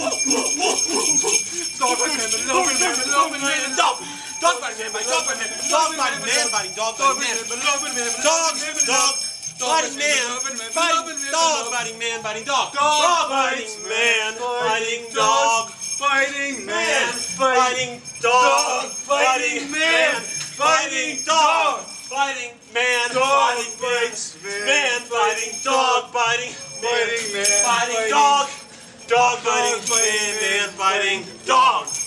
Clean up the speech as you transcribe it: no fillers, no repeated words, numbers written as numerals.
Dog fighting man, dog fighting man, dog fighting man, dog. Dog fighting man, dog fighting man, dog fighting man, fighting dog fighting man, dog, dog. Fighting man, fighting dog, fighting man, fighting dog, dog fighting man, fighting dog, fighting man, fighting dog, fighting man, fighting dog, fighting man, fighting man, fighting dog, fighting man, fighting dog, dog fighting man, fighting dog.